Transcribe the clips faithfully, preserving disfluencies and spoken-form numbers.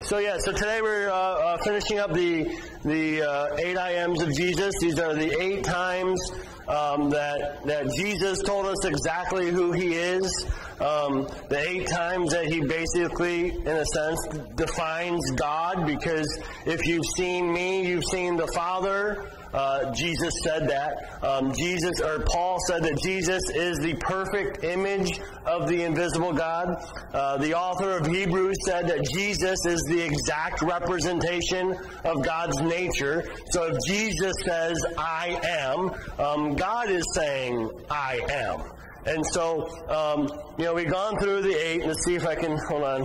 So yeah, so today we're uh, uh, finishing up the the uh, eight I Ams of Jesus. These are the eight times um, that that Jesus told us exactly who He is. Um, the eight times that He basically, in a sense, defines God. Because if you've seen me, you've seen the Father. Uh, Jesus said that. Um, Jesus, or Paul said that Jesus is the perfect image of the invisible God. Uh, the author of Hebrews said that Jesus is the exact representation of God's nature. So if Jesus says, I am, um, God is saying, I am. And so, um, you know, we've gone through the eight. Let's see if I can, hold on.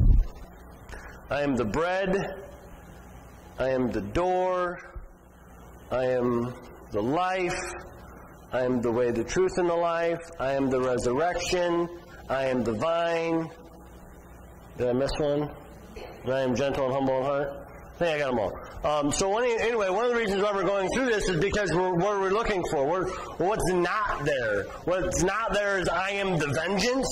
I am the bread. I am the door. I am the life. I am the way, the truth, and the life. I am the resurrection. I am the vine. Did I miss one? I am gentle and humble in heart. I think I got them all. Um, so one, anyway, one of the reasons why we're going through this is because we're, what are we looking for? We're, what's not there? What's not there is I am the vengeance.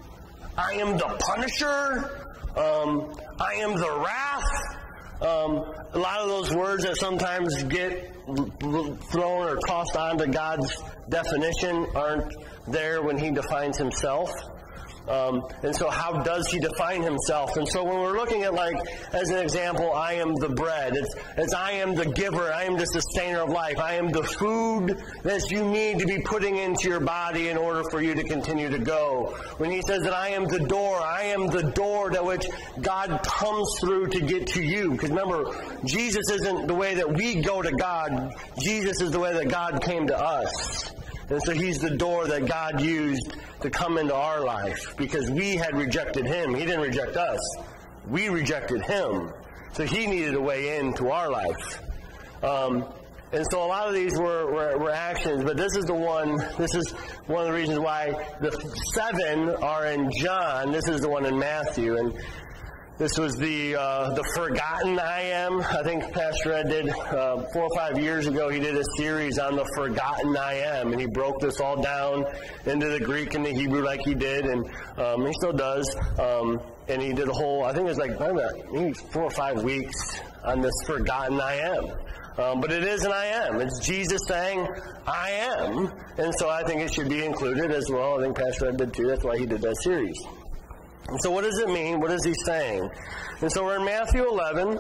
I am the punisher. Um, I am the wrath. Um, a lot of those words that sometimes get thrown or tossed onto God's definition aren't there when He defines Himself. Um, and so how does He define Himself? And so when we're looking at, like, as an example, I am the bread. It's, it's I am the giver. I am the sustainer of life. I am the food that you need to be putting into your body in order for you to continue to go. When He says that I am the door, I am the door that which God comes through to get to you. Because remember, Jesus isn't the way that we go to God. Jesus is the way that God came to us. And so He's the door that God used to come into our life because we had rejected Him. He didn't reject us. We rejected Him. So He needed a way into our life. Um, and so a lot of these were, were, were actions, but this is the one, this is one of the reasons why the seven are in John. This is the one in Matthew. And this was the uh, the forgotten I am. I think Pastor Ed did uh, four or five years ago. He did a series on the forgotten I am, and he broke this all down into the Greek and the Hebrew like he did, and um, he still does. Um, and he did a whole, I think it was like maybe four or five weeks on this forgotten I am. Um, but it is an I am. It's Jesus saying, I am. And so I think it should be included as well. I think Pastor Ed did too. That's why he did that series. And so what does it mean? What is he saying? And so we're in Matthew eleven.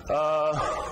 Uh,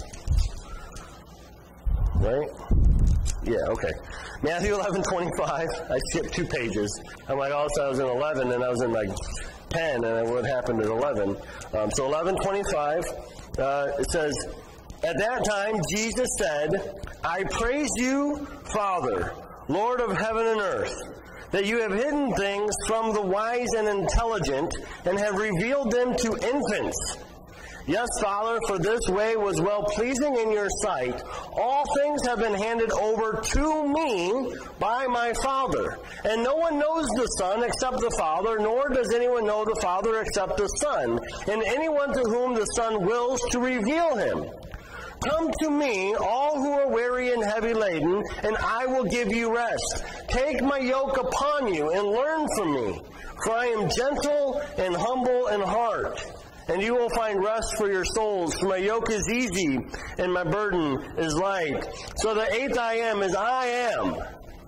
right? Yeah, okay. Matthew eleven twenty-five. I skipped two pages. I'm like, all of a sudden I was in eleven, and I was in like ten, and what happened at eleven? Um, so eleven twenty-five, uh, it says, at that time Jesus said, I praise you, Father, Lord of heaven and earth, that you have hidden things from the wise and intelligent and have revealed them to infants. Yes, Father, for this way was well-pleasing in your sight. All things have been handed over to me by my Father. And no one knows the Son except the Father, nor does anyone know the Father except the Son, and anyone to whom the Son wills to reveal him. Come to me, all who are weary and heavy laden, and I will give you rest. Take my yoke upon you and learn from me, for I am gentle and humble in heart, and you will find rest for your souls. For my yoke is easy and my burden is light. So the eighth I am is I am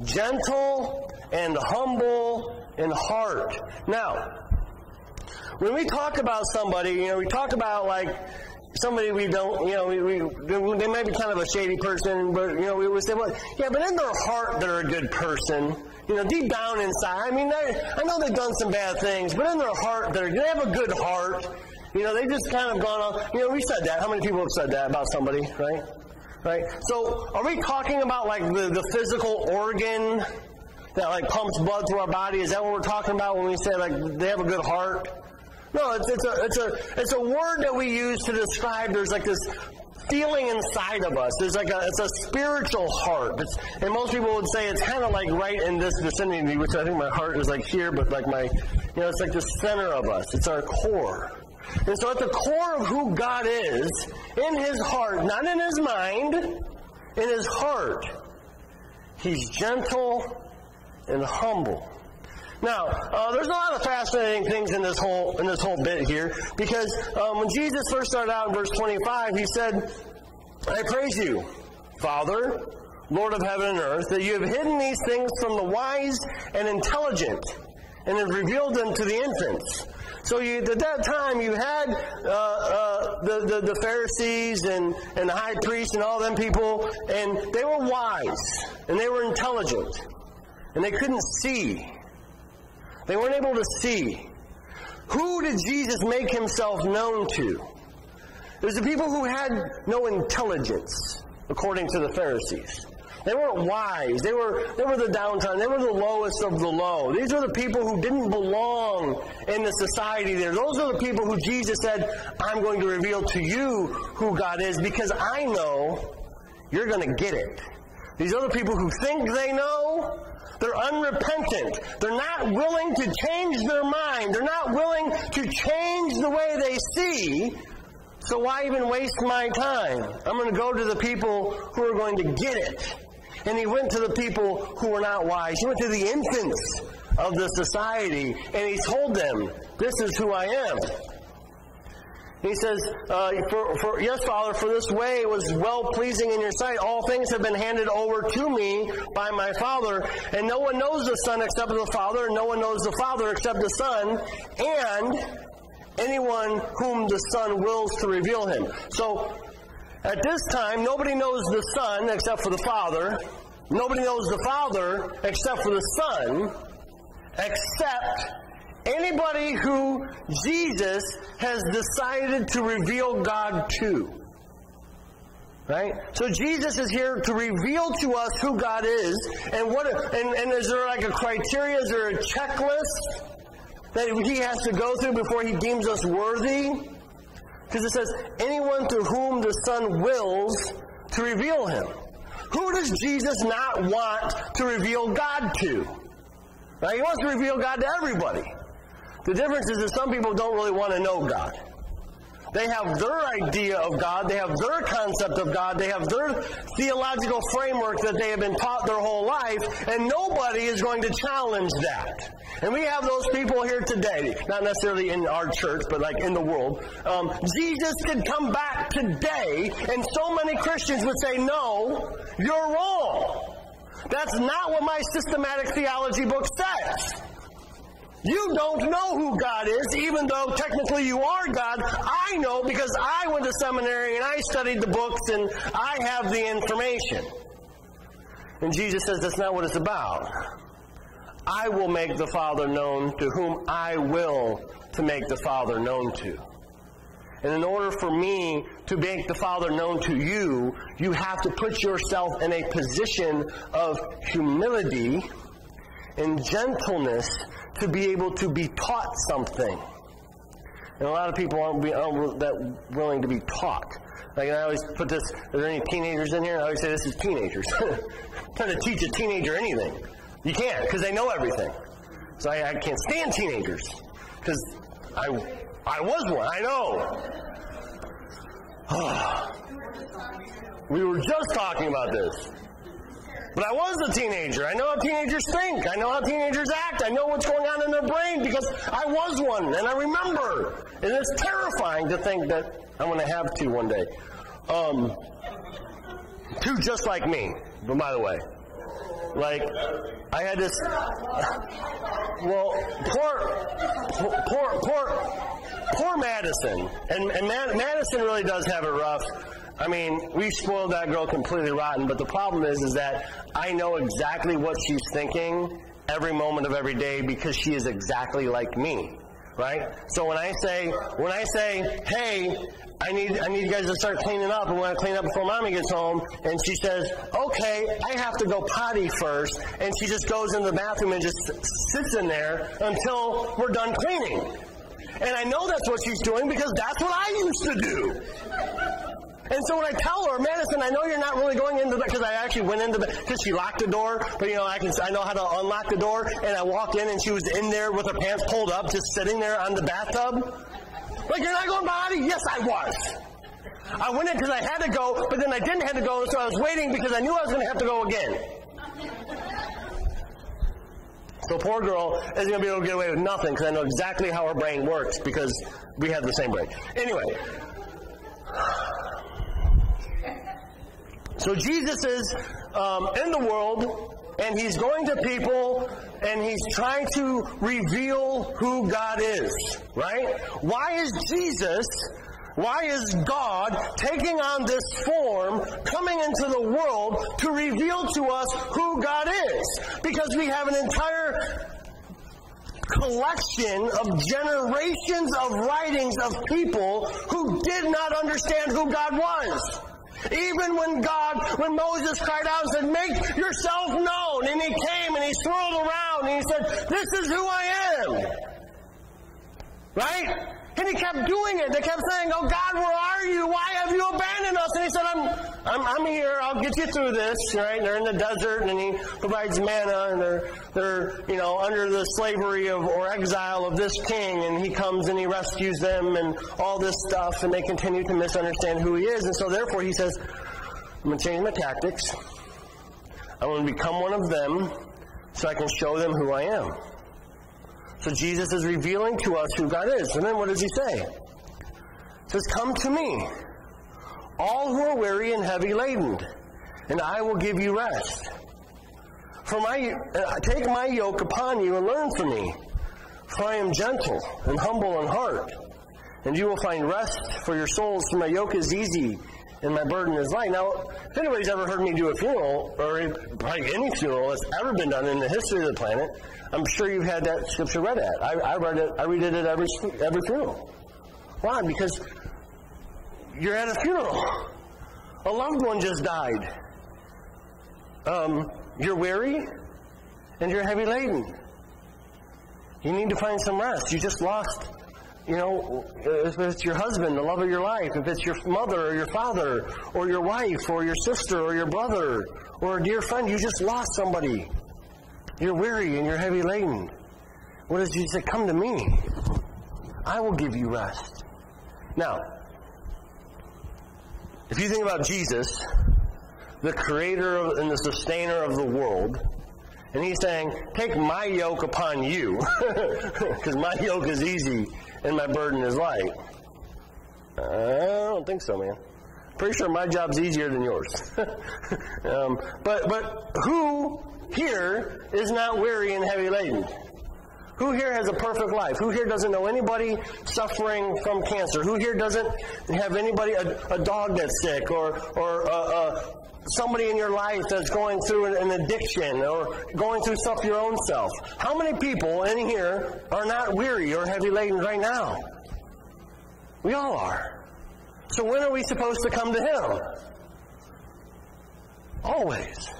gentle and humble in heart. Now, when we talk about somebody, you know, we talk about like somebody we don't, you know, we, we, they may be kind of a shady person, but, you know, we would say, well, yeah, but in their heart, they're a good person. You know, deep down inside, I mean, they, I know they've done some bad things, but in their heart, they're, they have a good heart. You know, they just kind of gone on, you know, we said that. How many people have said that about somebody, right? Right? So, are we talking about, like, the, the physical organ that, like, pumps blood through our body? Is that what we're talking about when we say, like, they have a good heart? No, it's, it's a it's a it's a word that we use to describe. There's like this feeling inside of us. There's like a it's a spiritual heart. It's, and most people would say it's kind of like right in this vicinity, which I think my heart is like here, but like my, you know, it's like the center of us. It's our core. And so at the core of who God is, in His heart, not in His mind, in His heart, He's gentle and humble. Now, uh, there's a lot of fascinating things in this whole in this whole bit here, because um, when Jesus first started out in verse twenty-five, he said, I praise you, Father, Lord of heaven and earth, that you have hidden these things from the wise and intelligent, and have revealed them to the infants. So you, at that time, you had uh, uh, the, the, the Pharisees and, and the high priests and all them people, and they were wise, and they were intelligent, and they couldn't see. They weren't able to see. Who did Jesus make himself known to? It was the people who had no intelligence, according to the Pharisees. They weren't wise. They were, they were the downtrodden. They were the lowest of the low. These are the people who didn't belong in the society there. Those are the people who Jesus said, I'm going to reveal to you who God is, because I know you're going to get it. These other people who think they know, they're unrepentant. They're not willing to change their mind. They're not willing to change the way they see. So why even waste my time? I'm going to go to the people who are going to get it. And he went to the people who were not wise. He went to the infants of the society, and he told them, this is who I am. He says, uh, for, for, yes, Father, for this way was well-pleasing in your sight. All things have been handed over to me by my Father, and no one knows the Son except the Father, and no one knows the Father except the Son, and anyone whom the Son wills to reveal him. So, at this time, nobody knows the Son except for the Father. Nobody knows the Father except for the Son, except anybody who Jesus has decided to reveal God to. Right? So Jesus is here to reveal to us who God is, and what and, and is there like a criteria, is there a checklist that he has to go through before he deems us worthy? Because it says, anyone to whom the Son wills to reveal him. Who does Jesus not want to reveal God to? Right? He wants to reveal God to everybody. The difference is that some people don't really want to know God. They have their idea of God. They have their concept of God. They have their theological framework that they have been taught their whole life, and nobody is going to challenge that. And we have those people here today, not necessarily in our church, but like in the world. Um, Jesus could come back today, and so many Christians would say, no, you're wrong. That's not what my systematic theology book says. You don't know who God is, even though technically you are God. I know because I went to seminary and I studied the books and I have the information. And Jesus says that's not what it's about. I will make the Father known to whom I will to make the Father known to. And in order for me to make the Father known to you, you have to put yourself in a position of humility and gentleness to be able to be taught something. And a lot of people aren't, be, aren't that willing to be taught. Like, I always put this, are there any teenagers in here? I always say this is teenagers. Trying to teach a teenager anything. You can't, because they know everything. So I, I can't stand teenagers, because I, I was one, I know. We were just talking about this. But I was a teenager. I know how teenagers think. I know how teenagers act. I know what's going on in their brain because I was one and I remember. And it's terrifying to think that I'm going to have two one day. Um, two just like me, but by the way. Like, I had this, well, poor, poor, poor, poor Madison. And, and Madison really does have it rough. I mean, we spoiled that girl completely rotten, but the problem is, is that I know exactly what she's thinking every moment of every day because she is exactly like me, right? So when I say, when I say, hey, I need, I need you guys to start cleaning up, and we want to clean up before Mommy gets home, and she says, okay, I have to go potty first, and she just goes into the bathroom and just sits in there until we're done cleaning. And I know that's what she's doing because that's what I used to do. And so when I tell her, Madison, I know you're not really going into the, because I actually went into the, because she locked the door, but you know, I can, I know how to unlock the door, and I walked in and she was in there with her pants pulled up, just sitting there on the bathtub. Like, you're not going potty? Yes, I was. I went in because I had to go, but then I didn't have to go, so I was waiting because I knew I was going to have to go again. So poor girl isn't going to be able to get away with nothing because I know exactly how her brain works because we have the same brain. Anyway. So Jesus is um, in the world, and he's going to people, and he's trying to reveal who God is, right? Why is Jesus, why is God taking on this form, coming into the world to reveal to us who God is? Because we have an entire collection of generations of writings of people who did not understand who God was. Even when God, when Moses cried out and said, make yourself known, and he came and he swirled around and he said, this is who I am. Right? And he kept doing it. They kept saying, oh God, where are you? Why have you abandoned us? And he said, I'm I'm, I'm here. I'll get you through this. Right? And they're in the desert, and he provides manna, and they're, they're you know, under the slavery of or exile of this king, and he comes and he rescues them and all this stuff, and they continue to misunderstand who he is. And so therefore he says, I'm going to change my tactics. I'm going to become one of them so I can show them who I am. So Jesus is revealing to us who God is. And then what does he say? He says, come to me, all who are weary and heavy laden, and I will give you rest. For my, uh, take my yoke upon you and learn from me, for I am gentle and humble in heart, and you will find rest for your souls, for my yoke is easy and my burden is light. Now, if anybody's ever heard me do a funeral, or probably any funeral that's ever been done in the history of the planet, I'm sure you've had that scripture read at. I, I read it. I read it at every every funeral. Why? Because you're at a funeral. A loved one just died. Um, you're weary, and you're heavy laden. You need to find some rest. You just lost. You know, if it's your husband, the love of your life, if it's your mother or your father or your wife or your sister or your brother or a dear friend, you just lost somebody. You're weary and you're heavy laden. What does Jesus say? Come to me. I will give you rest. Now, if you think about Jesus, the creator and the sustainer of the world, and he's saying, take my yoke upon you, because my yoke is easy and my burden is light. I don't think so, man. Pretty sure my job's easier than yours. um, but but who here is not weary and heavy laden? Who here has a perfect life? Who here doesn't know anybody suffering from cancer? Who here doesn't have anybody, a, a dog that's sick, or or uh, uh, somebody in your life that's going through an, an addiction, or going through stuff your own self? How many people in here are not weary or heavy laden right now? We all are. So when are we supposed to come to Him? Always.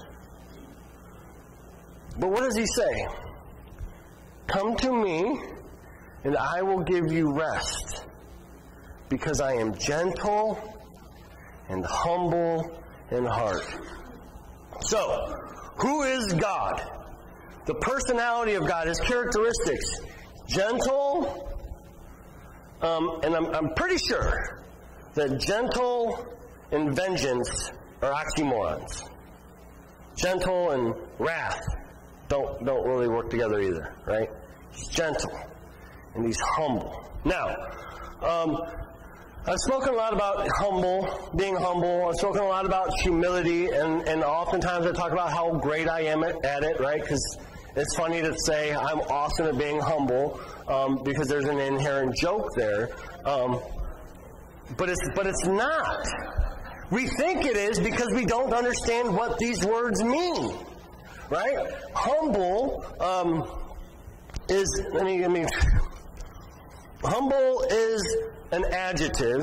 But what does He say? Come to me, and I will give you rest, because I am gentle and humble in heart. So, who is God? The personality of God, His characteristics. Gentle, um, and I'm, I'm pretty sure that gentle and vengeance are oxymorons. Gentle and wrath don't don't really work together either, right? He's gentle and he's humble. Now, um, I've spoken a lot about humble, being humble. I've spoken a lot about humility, and, and oftentimes I talk about how great I am at, at it, right? Because it's funny to say I'm awesome at being humble, um, because there's an inherent joke there. Um, but it's but it's not. We think it is because we don't understand what these words mean, right? Humble um, is. Let me. Let me. Humble is an adjective.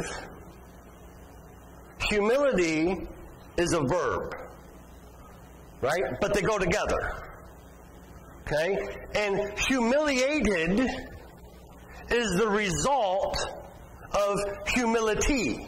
Humility is a verb, right? But they go together. Okay? And humiliated is the result of humility.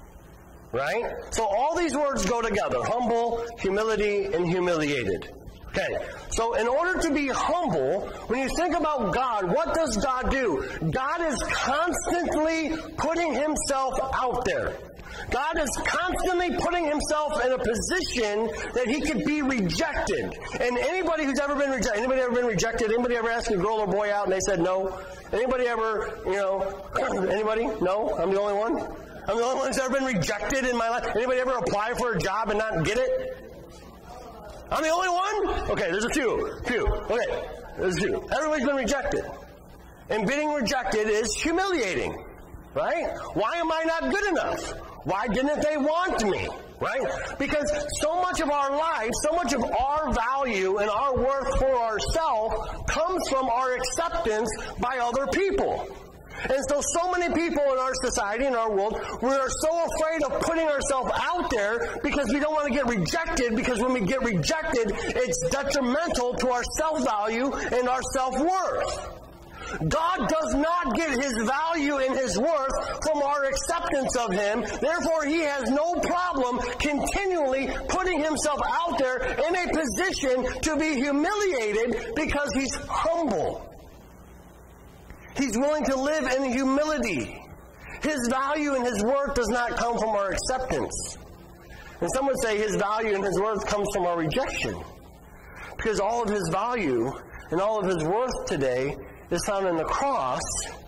Right? So all these words go together. Humble, humility, and humiliated. Okay, so in order to be humble, when you think about God, what does God do? God is constantly putting himself out there. God is constantly putting himself in a position that he could be rejected. And anybody who's ever been rejected, anybody ever been rejected? Anybody ever asked a girl or boy out and they said no? Anybody ever, you know, anybody? No? I'm the only one? I'm the only one who's ever been rejected in my life. Anybody ever apply for a job and not get it? I'm the only one? Okay, there's a few. Few. Okay, there's a few. Everybody's been rejected. And being rejected is humiliating. Right? Why am I not good enough? Why didn't they want me? Right? Because so much of our life, so much of our value and our worth for ourselves comes from our acceptance by other people. And so, so many people in our society, in our world, we are so afraid of putting ourselves out there because we don't want to get rejected, because when we get rejected, it's detrimental to our self-value and our self-worth. God does not get his value and his worth from our acceptance of him. Therefore, he has no problem continually putting himself out there in a position to be humiliated because he's humble. He's willing to live in humility. His value and his worth does not come from our acceptance. And some would say his value and his worth comes from our rejection. Because all of his value and all of his worth today is found in the cross,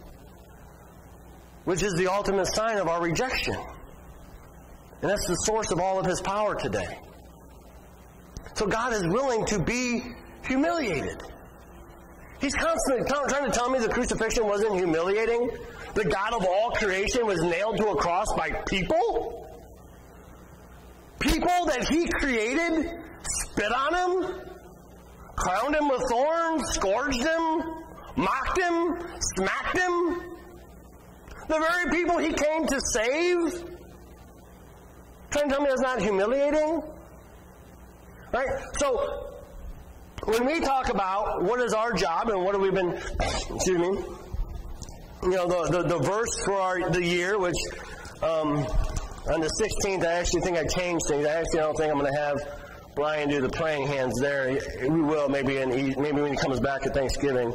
which is the ultimate sign of our rejection. And that's the source of all of his power today. So God is willing to be humiliated. He's constantly trying to tell me the crucifixion wasn't humiliating. The God of all creation was nailed to a cross by people? People that he created spit on him, crowned him with thorns, scourged him, mocked him, smacked him. The very people he came to save. Trying to tell me that's not humiliating? Right? So, when we talk about what is our job and what have we been, excuse me, you know, the, the, the verse for our, the year, which um, on the sixteenth, I actually think I changed things. I actually don't think I'm going to have Brian do the praying hands there. We will maybe in, maybe when he comes back at Thanksgiving.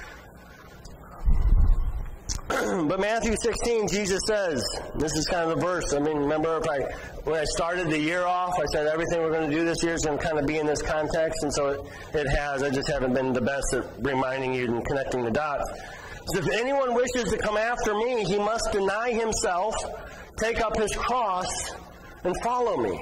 But Matthew sixteen, Jesus says, this is kind of the verse. I mean, remember if I, when I started the year off, I said everything we're going to do this year is going to kind of be in this context, and so it, it has. I just haven't been the best at reminding you and connecting the dots. So if anyone wishes to come after me, he must deny himself, take up his cross, and follow me.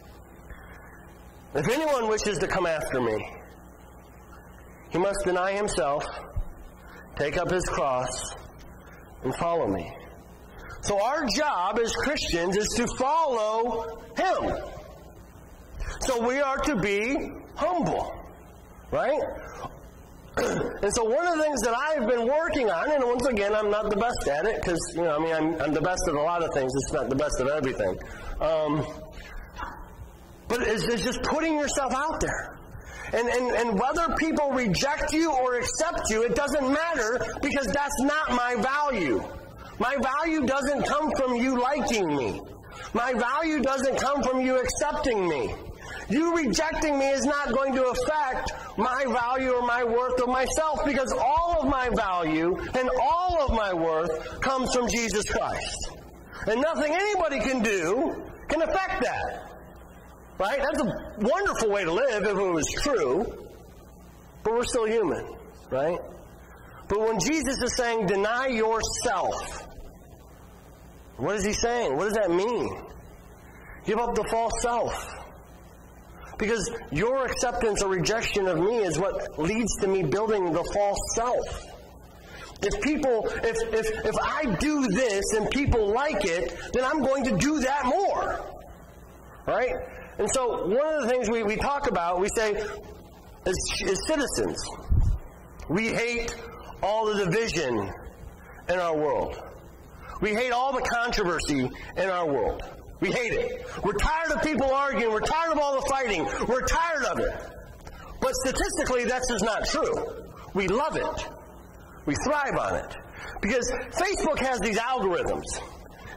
If anyone wishes to come after me, he must deny himself, take up his cross, and follow me. So our job as Christians is to follow him. So we are to be humble, right? And so one of the things that I've been working on, and once again, I'm not the best at it, because, you know, I mean, I'm, I'm the best at a lot of things, it's not the best at everything. Um, but it's, it's just putting yourself out there. And, and, and whether people reject you or accept you, it doesn't matter, because that's not my value. My value doesn't come from you liking me. My value doesn't come from you accepting me. You rejecting me is not going to affect my value or my worth of myself, because all of my value and all of my worth comes from Jesus Christ. And nothing anybody can do can affect that. Right? That's a wonderful way to live if it was true. But we're still human. Right? But when Jesus is saying, deny yourself, what is he saying? What does that mean? Give up the false self. Because your acceptance or rejection of me is what leads to me building the false self. If people, if, if, if I do this and people like it, then I'm going to do that more. Right? And so one of the things we, we talk about, we say, as, as citizens, we hate all the division in our world. We hate all the controversy in our world. We hate it. We're tired of people arguing. We're tired of all the fighting. We're tired of it. But statistically, that's just not true. We love it. We thrive on it. Because Facebook has these algorithms.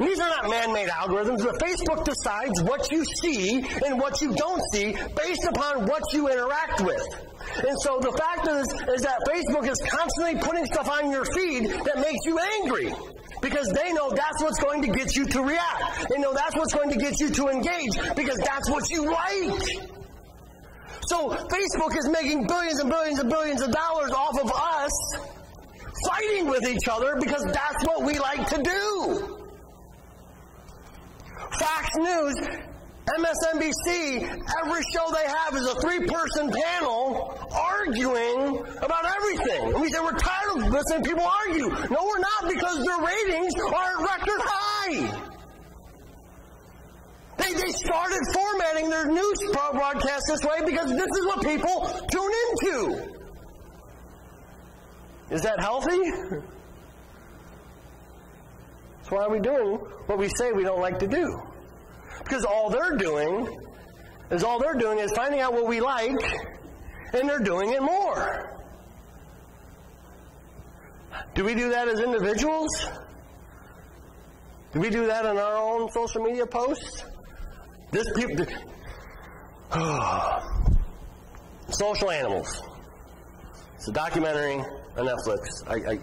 These are not man-made algorithms, but Facebook decides what you see and what you don't see based upon what you interact with. And so the fact is, is that Facebook is constantly putting stuff on your feed that makes you angry. Because they know that's what's going to get you to react. They know that's what's going to get you to engage because that's what you like. So Facebook is making billions and billions and billions of dollars off of us fighting with each other because that's what we like to do. Fox News, M S N B C, every show they have is a three-person panel arguing about everything. And we say we're tired of listening to people argue. No, we're not, because their ratings are at record high. They, they started formatting their news broadcast this way because this is what people tune into. Is that healthy? So why are we doing what we say we don't like to do? Because all they're doing is all they're doing is finding out what we like, and they're doing it more. Do we do that as individuals? Do we do that in our own social media posts? This people, oh, Social Animals. It's a documentary on Netflix. I, I,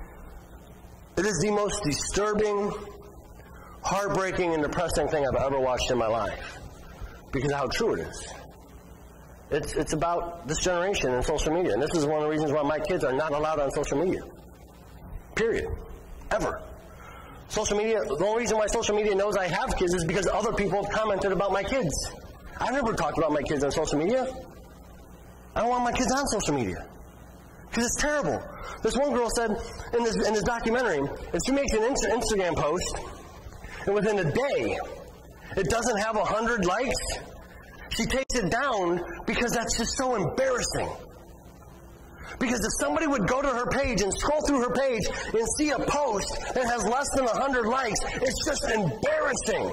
it is the most disturbing, heartbreaking, and depressing thing I've ever watched in my life because of how true it is. It's, it's about this generation and social media, and this is one of the reasons why my kids are not allowed on social media. Period. Ever. Social media, the only reason why social media knows I have kids is because other people have commented about my kids. I've never talked about my kids on social media. I don't want my kids on social media. Because it's terrible. This one girl said in this, in this documentary, if she makes an Instagram post, and within a day, it doesn't have a hundred likes, she takes it down because that's just so embarrassing. Because if somebody would go to her page and scroll through her page and see a post that has less than a hundred likes, it's just embarrassing.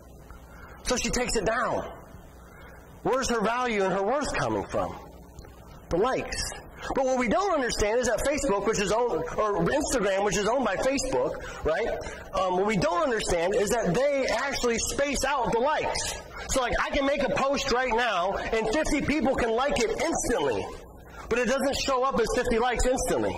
So she takes it down. Where's her value and her worth coming from? The likes. But what we don't understand is that Facebook, which is owned, or Instagram, which is owned by Facebook, right? Um, what we don't understand is that they actually space out the likes. So like I can make a post right now and fifty people can like it instantly. But it doesn't show up as fifty likes instantly.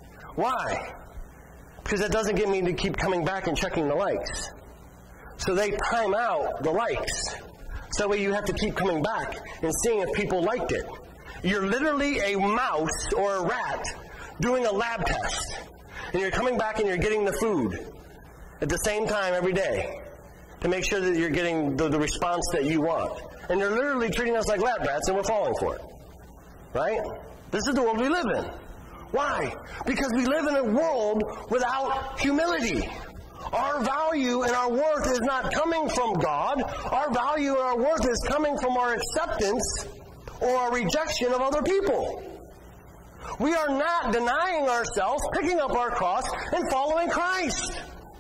Why? Because that doesn't get me to keep coming back and checking the likes. So they time out the likes. So that way you have to keep coming back and seeing if people liked it. You're literally a mouse or a rat doing a lab test. And you're coming back and you're getting the food at the same time every day to make sure that you're getting the, the response that you want. And they're literally treating us like lab rats and we're falling for it. Right? This is the world we live in. Why? Because we live in a world without humility. Our value and our worth is not coming from God. Our value and our worth is coming from our acceptance or our rejection of other people. We are not denying ourselves, picking up our cross, and following Christ.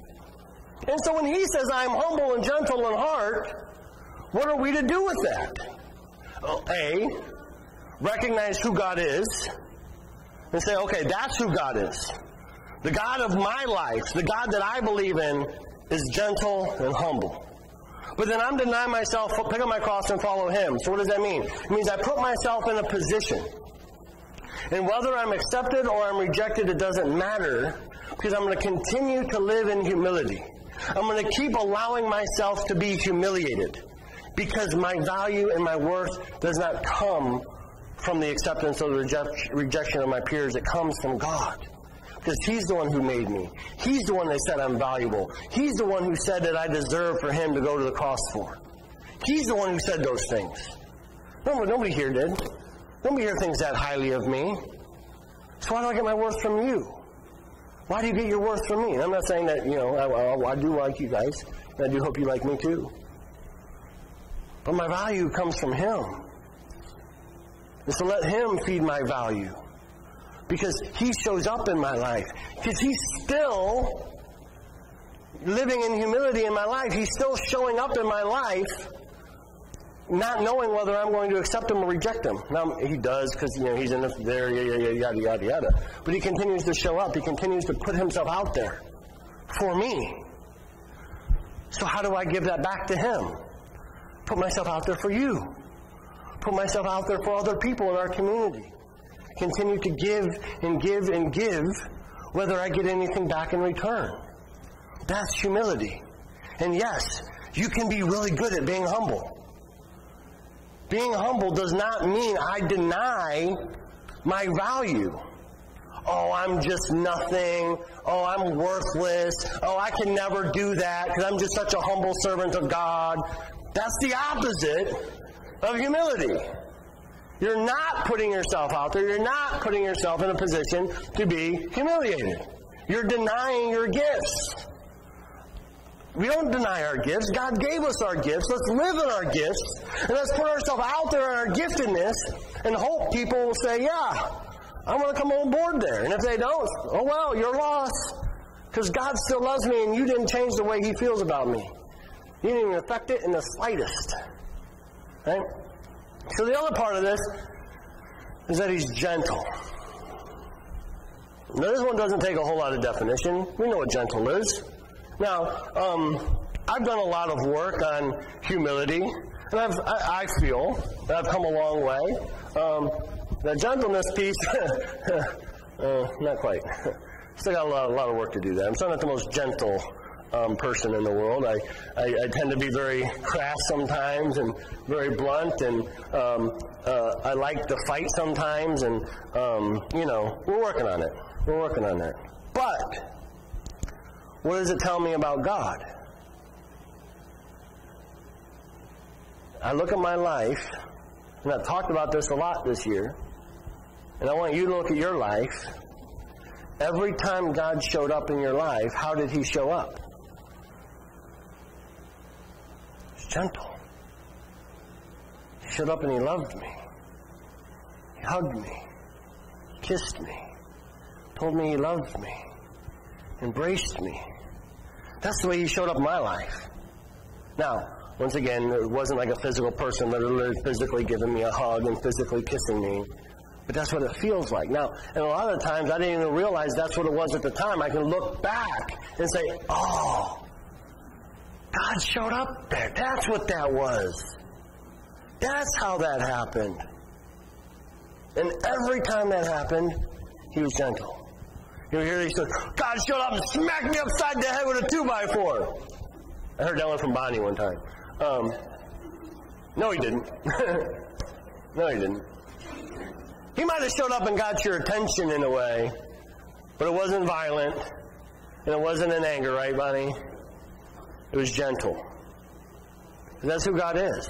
And so when he says, I am humble and gentle in heart, what are we to do with that? A, recognize who God is, and say, okay, that's who God is. The God of my life, the God that I believe in, is gentle and humble. But then I'm denying myself, pick up my cross and follow him. So what does that mean? It means I put myself in a position. And whether I'm accepted or I'm rejected, it doesn't matter, because I'm going to continue to live in humility. I'm going to keep allowing myself to be humiliated, because my value and my worth does not come from the acceptance or the reject, rejection of my peers. It comes from God. Because he's the one who made me. He's the one that said I'm valuable. He's the one who said that I deserve for him to go to the cross for. He's the one who said those things. Nobody, nobody here did. Nobody here thinks that highly of me. So why do I get my worth from you? Why do you get your worth from me? And I'm not saying that, you know, I, I do like you guys. And I do hope you like me too. But my value comes from him. And so let him feed my value. Because he shows up in my life. Because he's still living in humility in my life. He's still showing up in my life, not knowing whether I'm going to accept him or reject him. Now, he does, because, you know, he's in the, there, yada, yada, yada, yada. But he continues to show up. He continues to put himself out there for me. So how do I give that back to Him? Put myself out there for you. Put myself out there for other people in our community. Continue to give and give and give, whether I get anything back in return. That's humility. And yes, you can be really good at being humble. Being humble does not mean I deny my value. Oh, I'm just nothing. Oh, I'm worthless. Oh, I can never do that because I'm just such a humble servant of God. That's the opposite of humility. You're not putting yourself out there. You're not putting yourself in a position to be humiliated. You're denying your gifts. We don't deny our gifts. God gave us our gifts. Let's live in our gifts. And let's put ourselves out there in our giftedness and hope people will say, yeah, I want to come on board there. And if they don't, oh well, you're lost. Because God still loves me and you didn't change the way He feels about me. You didn't even affect it in the slightest. Right? So the other part of this is that He's gentle. Now this one doesn't take a whole lot of definition. We know what gentle is. Now, um, I've done a lot of work on humility, and I've, I, I feel that I've come a long way. Um, the gentleness piece, uh, not quite. Still got a lot, a lot of work to do there. I'm still not the most gentle um, person in the world. I, I, I tend to be very crass sometimes and very blunt, and um, uh, I like to fight sometimes, and, um, you know, we're working on it. We're working on that. But what does it tell me about God? I look at my life, and I've talked about this a lot this year, and I want you to look at your life. Every time God showed up in your life, how did He show up? He's gentle. He showed up and He loved me. He hugged me, kissed me, told me He loved me, embraced me. That's the way He showed up in my life. Now, once again, it wasn't like a physical person literally physically giving me a hug and physically kissing me. But that's what it feels like. Now, and a lot of times I didn't even realize that's what it was at the time. I can look back and say, oh, God showed up there. That's what that was. That's how that happened. And every time that happened, He was gentle. You hear He said, God showed up and smacked me upside the head with a two by four. I heard that one from Bonnie one time. Um, no, He didn't. No, He didn't. He might have showed up and got your attention in a way, but it wasn't violent, and it wasn't in anger, right, Bonnie? It was gentle. And that's who God is.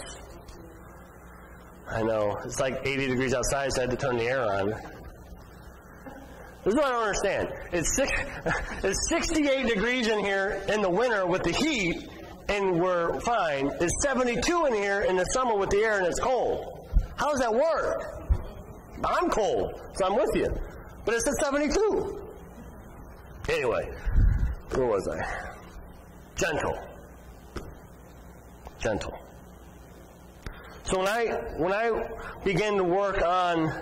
I know. It's like eighty degrees outside, so I had to turn the air on. This is what I don't understand. It's, six, it's sixty-eight degrees in here in the winter with the heat, and we're fine. It's seventy-two in here in the summer with the air, and it's cold. How does that work? I'm cold, so I'm with you. But it's at seventy-two. Anyway, where was I? Gentle. Gentle. So when I when I began to work on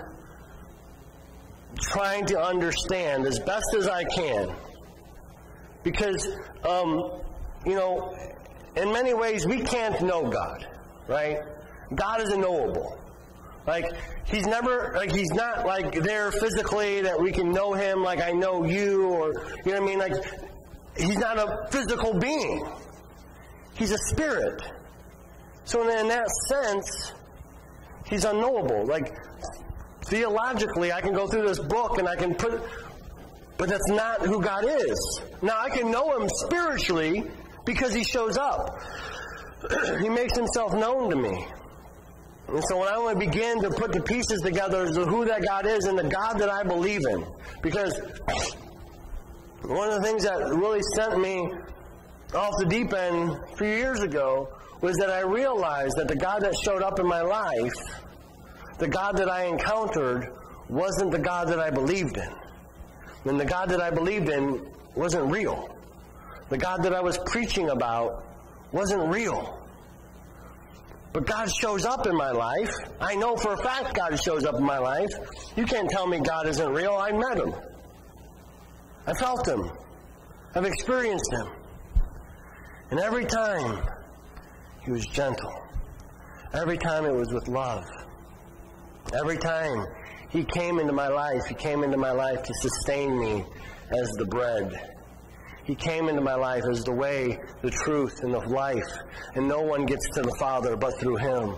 trying to understand as best as I can, because um, you know, in many ways we can't know God, right? God is unknowable. Like, He's never, like, He's not, like, there physically that we can know Him like I know you, or, you know what I mean? Like, He's not a physical being. He's a spirit. So in that sense, He's unknowable. Like, theologically, I can go through this book and I can put, but that's not who God is. Now, I can know Him spiritually because He shows up. He makes Himself known to me. And so when I want to begin to put the pieces together as to who that God is and the God that I believe in, because one of the things that really sent me off the deep end a few years ago was that I realized that the God that showed up in my life, the God that I encountered, wasn't the God that I believed in. And the God that I believed in wasn't real. The God that I was preaching about wasn't real. But God shows up in my life. I know for a fact God shows up in my life. You can't tell me God isn't real. I met Him. I felt Him. I've experienced Him. And every time, he was gentle. Every time it was with love. Every time he came into my life, he came into my life to sustain me as the bread. He came into my life as the way, the truth, and the life. And no one gets to the Father but through him.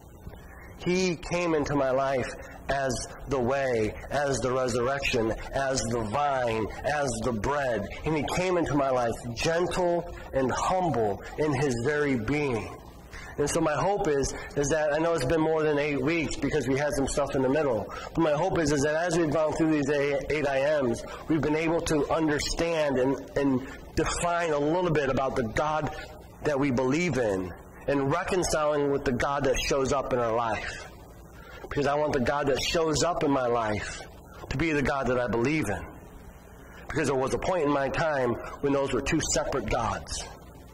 He came into my life as the way, as the resurrection, as the vine, as the bread. And he came into my life gentle and humble in his very being. And so my hope is, is that, I know it's been more than eight weeks because we had some stuff in the middle, but my hope is, is that as we've gone through these eight I Ms, we've been able to understand and, and define a little bit about the God that we believe in and reconciling with the God that shows up in our life. Because I want the God that shows up in my life to be the God that I believe in. Because there was a point in my time when those were two separate gods.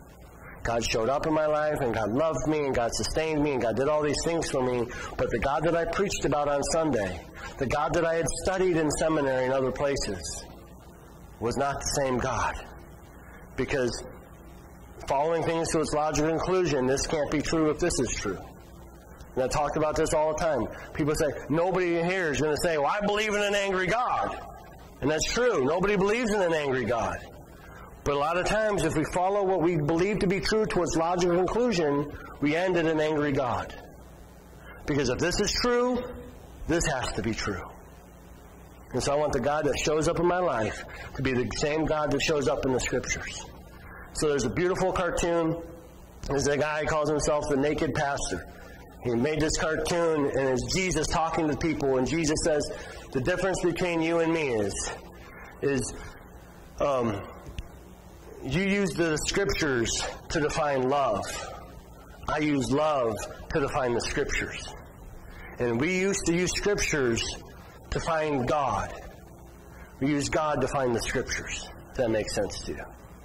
God showed up in my life, and God loved me, and God sustained me, and God did all these things for me. But the God that I preached about on Sunday, the God that I had studied in seminary and other places, was not the same God. Because following things to its logical conclusion, this can't be true if this is true. And I talk about this all the time. People say, nobody here is going to say, well, I believe in an angry God. And that's true. Nobody believes in an angry God. But a lot of times, if we follow what we believe to be true to its logical conclusion, we end in an angry God. Because if this is true, this has to be true. And so I want the God that shows up in my life to be the same God that shows up in the Scriptures. So there's a beautiful cartoon. There's a guy who calls himself the Naked Pastor. He made this cartoon, and it's Jesus talking to people, and Jesus says, the difference between you and me is, is, um, you use the Scriptures to define love. I use love to define the Scriptures. And we used to use Scriptures to find God. We use God to find the Scriptures. If that makes sense to you.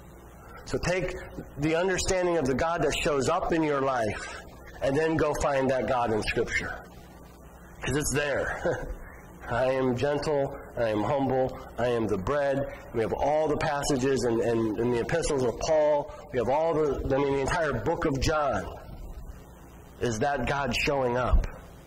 So take the understanding of the God that shows up in your life and then go find that God in Scripture. Because it's there. I am gentle, I am humble, I am the bread. We have all the passages in, in, in the epistles of Paul. We have all the, I mean, the entire book of John is that God showing up.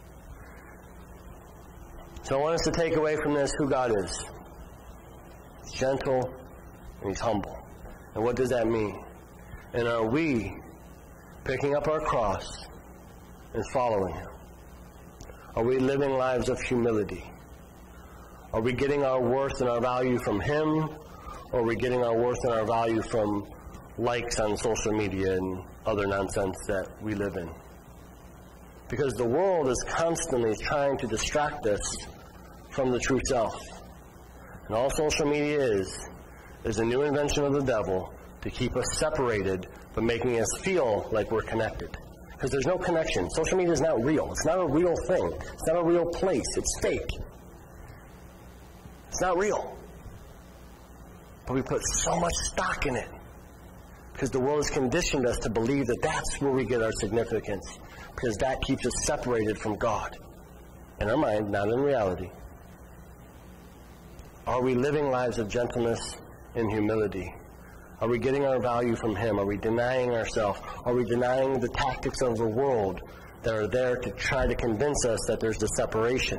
So I want us to take away from this who God is. He's gentle and he's humble. And what does that mean? And are we picking up our cross and following him? Are we living lives of humility? Are we getting our worth and our value from him, or are we getting our worth and our value from likes on social media and other nonsense that we live in? Because the world is constantly trying to distract us from the true self. And all social media is, is a new invention of the devil to keep us separated, but making us feel like we're connected. Because there's no connection. Social media is not real. It's not a real thing. It's not a real place. It's fake. It's not real. But we put so much stock in it because the world has conditioned us to believe that that's where we get our significance, because that keeps us separated from God. In our mind, not in reality. Are we living lives of gentleness and humility? Are we getting our value from him? Are we denying ourselves? Are we denying the tactics of the world that are there to try to convince us that there's the separation?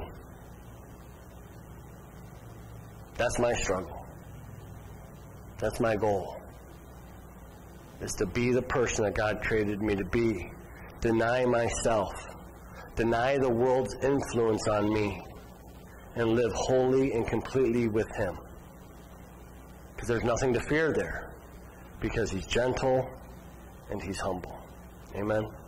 That's my struggle. That's my goal. Is to be the person that God created me to be. Deny myself. Deny the world's influence on me. And live wholly and completely with him. Because there's nothing to fear there. Because he's gentle and he's humble. Amen.